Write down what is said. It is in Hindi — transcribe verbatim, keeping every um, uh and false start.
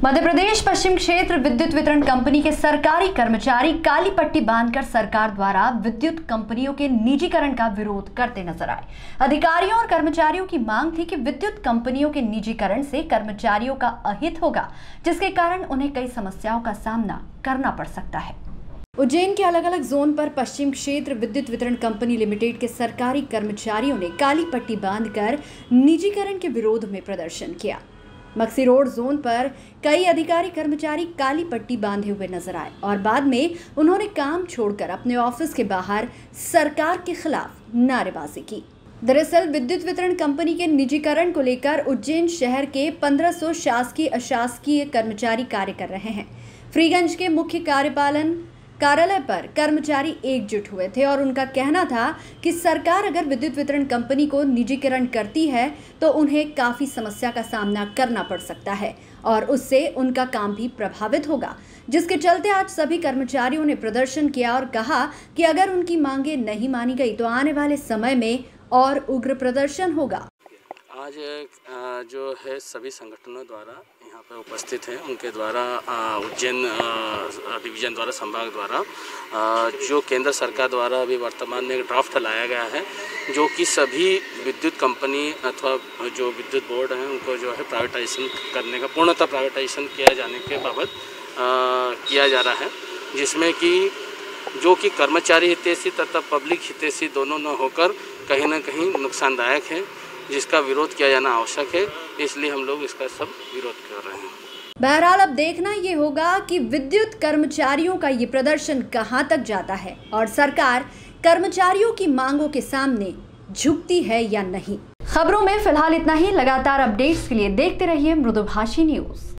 मध्य प्रदेश पश्चिम क्षेत्र विद्युत वितरण कंपनी के सरकारी कर्मचारी काली पट्टी बांधकर सरकार द्वारा विद्युत कंपनियों के निजीकरण का विरोध करते नजर आए। अधिकारियों और कर्मचारियों की मांग थी कि विद्युत कंपनियों के निजीकरण से कर्मचारियों का अहित होगा, जिसके कारण उन्हें कई समस्याओं का सामना करना पड़ सकता है। उज्जैन के अलग अलग जोन पर पश्चिम क्षेत्र विद्युत वितरण कंपनी लिमिटेड के सरकारी कर्मचारियों ने काली पट्टी बांधकर निजीकरण के विरोध में प्रदर्शन किया। मक्सी रोड जोन पर कई अधिकारी कर्मचारी काली पट्टी बांधे हुए नजर आए और बाद में उन्होंने काम छोड़कर अपने ऑफिस के बाहर सरकार के खिलाफ नारेबाजी की। दरअसल विद्युत वितरण कंपनी के निजीकरण को लेकर उज्जैन शहर के पंद्रह सौ शासकीय अशासकीय कर्मचारी कार्य कर रहे हैं। फ्रीगंज के मुख्य कार्यपालन कार्यालय पर कर्मचारी एकजुट हुए थे और उनका कहना था कि सरकार अगर विद्युत वितरण कंपनी को निजीकरण करती है तो उन्हें काफ़ी समस्या का सामना करना पड़ सकता है और उससे उनका काम भी प्रभावित होगा, जिसके चलते आज सभी कर्मचारियों ने प्रदर्शन किया और कहा कि अगर उनकी मांगें नहीं मानी गई तो आने वाले समय में और उग्र प्रदर्शन होगा। आज जो है सभी संगठनों द्वारा यहाँ पर उपस्थित हैं, उनके द्वारा उज्जैन डिवीज़न द्वारा संभाग द्वारा जो केंद्र सरकार द्वारा अभी वर्तमान में एक ड्राफ्ट लाया गया है, जो कि सभी विद्युत कंपनी अथवा जो विद्युत बोर्ड हैं उनको जो है प्राइवेटाइजेशन करने का पूर्णतः प्राइवेटाइजेशन किया जाने के बाबत किया जा रहा है, जिसमें कि जो कि कर्मचारी हितैषी तथा पब्लिक हितैषी दोनों न होकर कहीं ना कहीं नुकसानदायक है, जिसका विरोध किया जाना आवश्यक है। इसलिए हम लोग इसका सब विरोध कर रहे हैं। बहरहाल अब देखना ये होगा कि विद्युत कर्मचारियों का ये प्रदर्शन कहां तक जाता है और सरकार कर्मचारियों की मांगों के सामने झुकती है या नहीं। खबरों में फिलहाल इतना ही। लगातार अपडेट्स के लिए देखते रहिए मृदुभाषी न्यूज।